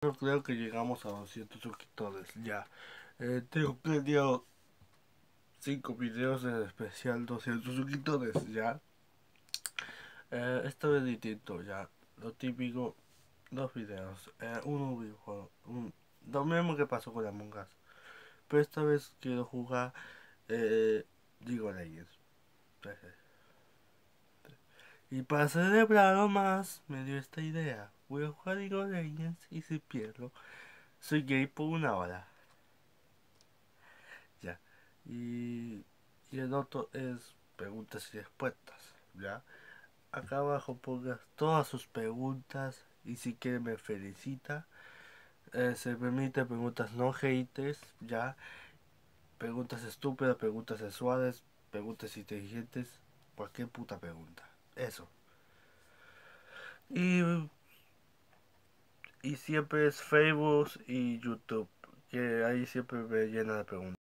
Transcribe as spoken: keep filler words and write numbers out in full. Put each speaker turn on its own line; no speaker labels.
Yo creo que llegamos a doscientos suscriptores ya. Eh, tengo planeado cinco videos en especial doscientos suscriptores ya. Eh, esto es distinto ya. Lo típico, dos videos. Eh, uno videojuego. Un, lo mismo que pasó con Among Us. Pero esta vez quiero jugar eh, League of Legends. Y para celebrarlo más, me dio esta idea. Voy a jugar League of Legends y si pierdo, soy gay por una hora. Ya. Y, y el otro es preguntas y respuestas. Ya. Acá abajo pongas todas sus preguntas y si quiere me felicita. Eh, se permite preguntas no haters. Ya. Preguntas estúpidas, preguntas sexuales, preguntas inteligentes. Cualquier puta pregunta. Eso. Y y siempre es Facebook y YouTube, que ahí siempre me llena de preguntas.